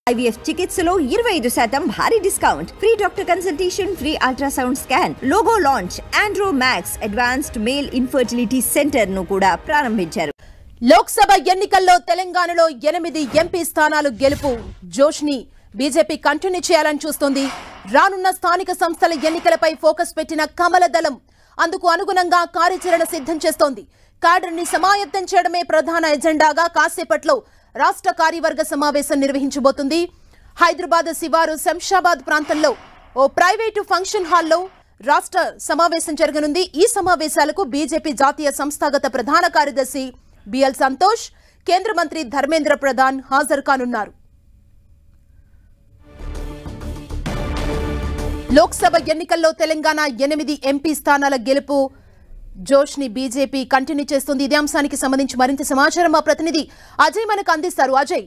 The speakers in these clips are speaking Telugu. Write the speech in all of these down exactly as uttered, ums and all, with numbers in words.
ఐవీఎఫ్ చికిత్సలో ఇరవై ఐదు శాతం భారీ discount, free doctor consultation, free ultrasound scan, logo launch, Andro max advanced male infertility centre ను కూడా ప్రారంభించారు. లోక్సభ ఎన్నికల్లో తెలంగాణలో ఎనిమిది ఎంపీ స్థానాలు గెలుపు జోష్ని బీజేపీ కంటిన్యూ చేయాలని చూస్తోంది. రానున్న స్థానిక సంస్థల ఎన్నికలపై ఫోకస్ పెట్టిన కమల దళం అందుకు అనుగుణంగా కార్యాచరణ సిద్ధం చేస్తోంది. క్యాడర్ని సమాయత్తం చేయడమే ప్రధాన ఎజెండాగా కాసేపట్లో రాష్ట్ర కార్యవర్గ సమావేశం నిర్వహించబోతుంది. హైదరాబాద్ శివారు శంషాబాద్ ప్రాంతంలో ఓ ప్రైవేటు ఫంక్షన్ హాల్లో రాష్ట్ర సమావేశం జరగనుంది. ఈ సమావేశాలకు బీజేపీ జాతీయ సంస్థాగత ప్రధాన కార్యదర్శి బిఎల్ సంతోష్, కేంద్ర మంత్రి ధర్మేంద్ర ప్రధాన్ హాజరు కానున్నారు. లోక్సభ ఎన్నికల్లో తెలంగాణ ఎనిమిది ఎంపీ స్థానాల గెలుపు జోష్ని బీజేపీ కంటిన్యూ చేస్తుంది. ఇదే అంశానికి సంబంధించి మరింత సమాచారం మా ప్రతినిధి అజయ్ మనకు అందిస్తారు. అజయ్,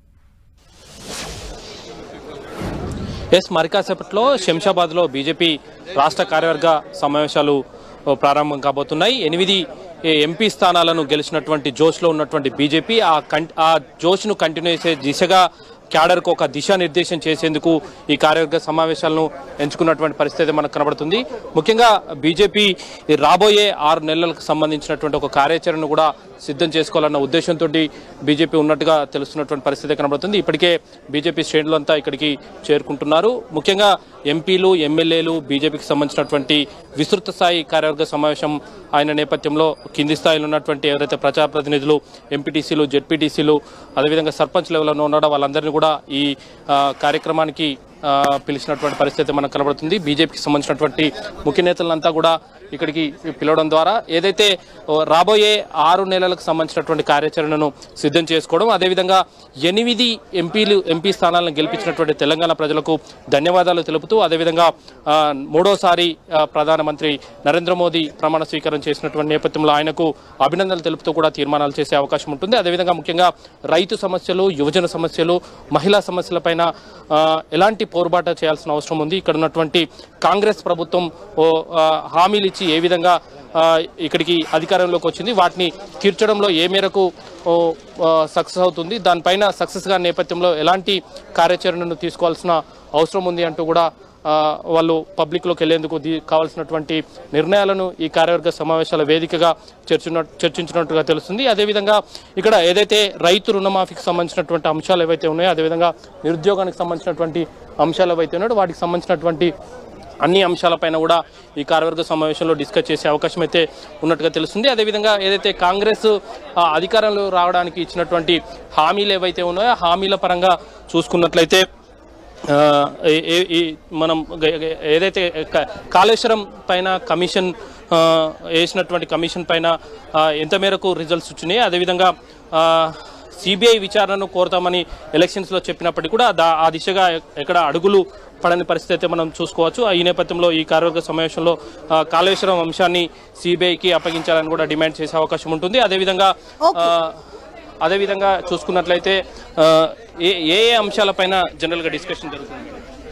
ఎస్ మరి కాసేపట్లో శంషాబాద్ లో బీజేపీ రాష్ట్ర కార్యవర్గ సమావేశాలు ప్రారంభం కాబోతున్నాయి. ఎనిమిది ఎంపీ స్థానాలను గెలిచినటువంటి జోష్లో ఉన్నటువంటి బీజేపీ ఆ ఆ జోష్ను కంటిన్యూ చేసే దిశగా క్యాడర్కు ఒక దిశానిర్దేశం చేసేందుకు ఈ కార్యవర్గ సమావేశాలను ఎంచుకున్నటువంటి పరిస్థితి మనకు కనబడుతుంది. ముఖ్యంగా బీజేపీ రాబోయే ఆరు నెలలకు సంబంధించినటువంటి ఒక కార్యాచరణను కూడా సిద్ధం చేసుకోవాలన్న ఉద్దేశంతో బీజేపీ ఉన్నట్టుగా తెలుస్తున్నటువంటి పరిస్థితి కనబడుతుంది. ఇప్పటికే బీజేపీ శ్రేణులంతా ఇక్కడికి చేరుకుంటున్నారు. ముఖ్యంగా ఎంపీలు, ఎమ్మెల్యేలు, బీజేపీకి సంబంధించినటువంటి విస్తృత స్థాయి కార్యవర్గ సమావేశం ఆయన నేపథ్యంలో కింది స్థాయిలో ఉన్నటువంటి ఎవరైతే ప్రజాప్రతినిధులు, ఎంపీటీసీలు, జెడ్పీటీసీలు, అదేవిధంగా సర్పంచ్ లెవెల్లో ఉన్నాడో వాళ్ళందరినీ కూడా ఈ కార్యక్రమానికి పిలిచినటువంటి పరిస్థితి మనకు కనబడుతుంది. బీజేపీకి సంబంధించినటువంటి ముఖ్య నేతలంతా కూడా ఇక్కడికి పిలవడం ద్వారా ఏదైతే రాబోయే ఆరు నెలలకు సంబంధించినటువంటి కార్యాచరణను సిద్ధం చేసుకోవడం, అదేవిధంగా ఎనిమిది ఎంపీలు ఎంపీ స్థానాలను గెలిపించినటువంటి తెలంగాణ ప్రజలకు ధన్యవాదాలు తెలుపుతూ, అదేవిధంగా మూడోసారి ప్రధానమంత్రి నరేంద్ర మోదీ ప్రమాణ స్వీకారం చేసినటువంటి నేపథ్యంలో ఆయనకు అభినందనలు తెలుపుతూ కూడా తీర్మానాలు చేసే అవకాశం ఉంటుంది. అదేవిధంగా ముఖ్యంగా రైతు సమస్యలు, యువజన సమస్యలు, మహిళా సమస్యలపైన ఎలాంటి పోరుబాట చేయాల్సిన అవసరం ఉంది, ఇక్కడ ఉన్నటువంటి కాంగ్రెస్ ప్రభుత్వం హామీలు ఇచ్చి ఏ విధంగా ఇక్కడికి అధికారంలోకి వచ్చింది, వాటిని తీర్చడంలో ఏ మేరకు సక్సెస్ అవుతుంది, దానిపైన సక్సెస్గా నేపథ్యంలో ఎలాంటి కార్యాచరణను తీసుకోవాల్సిన అవసరం ఉంది అంటూ కూడా వాళ్ళు పబ్లిక్లోకి వెళ్లేందుకు కావాల్సినటువంటి నిర్ణయాలను ఈ కార్యవర్గ సమావేశాల వేదికగా చర్చ చర్చించినట్టుగా తెలుస్తుంది. అదేవిధంగా ఇక్కడ ఏదైతే రైతు రుణమాఫీకి సంబంధించినటువంటి అంశాలు ఏవైతే ఉన్నాయో, అదేవిధంగా నిరుద్యోగానికి సంబంధించినటువంటి అంశాలు ఏవైతే ఉన్నాయో వాటికి సంబంధించినటువంటి అన్ని అంశాలపైన కూడా ఈ కార్యవర్గ సమావేశంలో డిస్కస్ చేసే అవకాశం అయితే ఉన్నట్టుగా తెలుస్తుంది. అదేవిధంగా ఏదైతే కాంగ్రెస్ అధికారంలో రావడానికి ఇచ్చినటువంటి హామీలు ఏవైతే ఉన్నాయో హామీల పరంగా చూసుకున్నట్లయితే మనం ఏదైతే కాళేశ్వరం పైన కమిషన్ వేసినటువంటి కమిషన్ పైన ఎంత మేరకు రిజల్ట్స్ వచ్చినాయి, అదేవిధంగా సిబిఐ విచారణను కోరుతామని ఎలక్షన్స్లో చెప్పినప్పటికీ కూడా ఆ దిశగా ఎక్కడ అడుగులు పడని పరిస్థితి అయితే మనం చూసుకోవచ్చు. ఈ నేపథ్యంలో ఈ కార్యవర్గ సమావేశంలో కాళేశ్వరం అంశాన్ని సిబిఐకి అప్పగించాలని కూడా డిమాండ్ చేసే అవకాశం ఉంటుంది. అదేవిధంగా అదేవిధంగా చూసుకున్నట్లయితే ఏ ఏ అంశాలపైన జనరల్గా డిస్కషన్ జరుగుతుంది?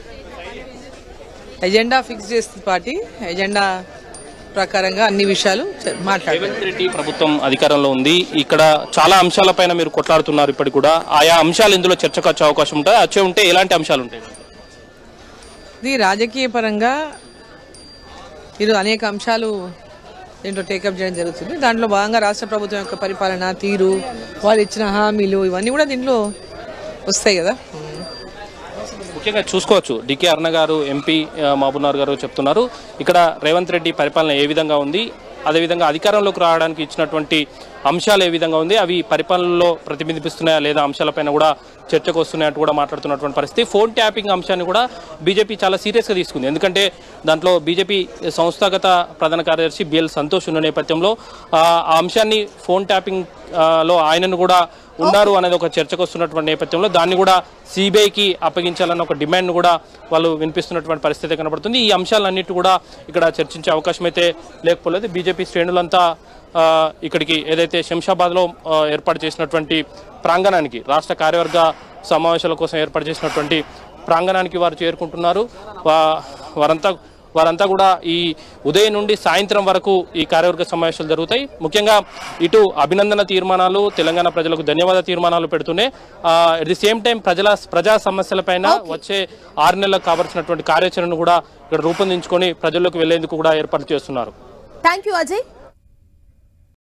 ఎజెండా ఫిక్స్ చేస్తుంది పార్టీ, ఎజెండా ప్రకారంగా అన్ని విషయాలు మాట్లాడారు. రేవంత్ రెడ్డి ప్రభుత్వం అధికారంలో ఉంది. ఇక్కడ చాలా అంశాలపైన మీరు కొట్లాడుతున్నారు. ఇప్పటికి కూడా ఆయా అంశాలు ఇందులో చర్చకు వచ్చే అవకాశం ఉంటుంది. వచ్చే ఉంటే ఎలాంటి అంశాలు ఉంటాయి? ఇది రాజకీయ పరంగా ఇది అనేక అంశాలు దీంట్లో టేకప్ చేయడం జరుగుతుంది. దాంట్లో భాగంగా రాష్ట్ర ప్రభుత్వం యొక్క పరిపాలన తీరు, వాళ్ళు ఇచ్చిన హామీలు, ఇవన్నీ కూడా దీంట్లో వస్తాయి కదా. ముఖ్యంగా చూసుకోవచ్చు, డికే అరుణ గారు, ఎంపీ మహబూబ్నగర్ గారు చెప్తున్నారు ఇక్కడ రేవంత్ రెడ్డి పరిపాలన ఏ విధంగా ఉంది, అదేవిధంగా అధికారంలోకి రావడానికి ఇచ్చినటువంటి అంశాలు ఏ విధంగా ఉంది, అవి పరిపాలనలో ప్రతిబింబిస్తున్నాయా లేదా అంశాలపైన కూడా చర్చకు వస్తున్నాయంటూ కూడా మాట్లాడుతున్నటువంటి పరిస్థితి. ఫోన్ ట్యాపింగ్ అంశాన్ని కూడా బీజేపీ చాలా సీరియస్గా తీసుకుంది. ఎందుకంటే దాంట్లో బీజేపీ సంస్థాగత ప్రధాన కార్యదర్శి బిఎల్ సంతోష్ ఉన్న నేపథ్యంలో ఆ అంశాన్ని ఫోన్ ట్యాపింగ్ లో ఆయనను కూడా ఉన్నారు అనేది ఒక చర్చకు వస్తున్నటువంటి నేపథ్యంలో దాన్ని కూడా సిబిఐకి అప్పగించాలన్న ఒక డిమాండ్ కూడా వాళ్ళు వినిపిస్తున్నటువంటి పరిస్థితి కనబడుతుంది. ఈ అంశాలన్నిటి కూడా ఇక్కడ చర్చించే అవకాశం అయితే లేకపోలేదు. బీజేపీ శ్రేణులంతా ఇక్కడికి ఏదైతే శంషాబాద్లో ఏర్పాటు చేసినటువంటి ప్రాంగణానికి, రాష్ట్ర కార్యవర్గ సమావేశాల కోసం ఏర్పాటు చేసినటువంటి ప్రాంగణానికి వారు చేరుకుంటున్నారు. వారంతా వారంతా కూడా ఈ ఉదయం నుండి సాయంత్రం వరకు ఈ కార్యవర్గ సమావేశాలు జరుగుతాయి. ముఖ్యంగా ఇటు అభినందన తీర్మానాలు, తెలంగాణ ప్రజలకు ధన్యవాద తీర్మానాలు పెడుతూనే అట్ ది సేమ్ టైం ప్రజల ప్రజా సమస్యలపైన వచ్చే ఆరు నెలలకు కావాల్సినటువంటి కార్యాచరణను కూడా ఇక్కడ రూపొందించుకొని ప్రజల్లోకి వెళ్లేందుకు కూడా ఏర్పాటు చేస్తున్నారు. Thank you Ajay.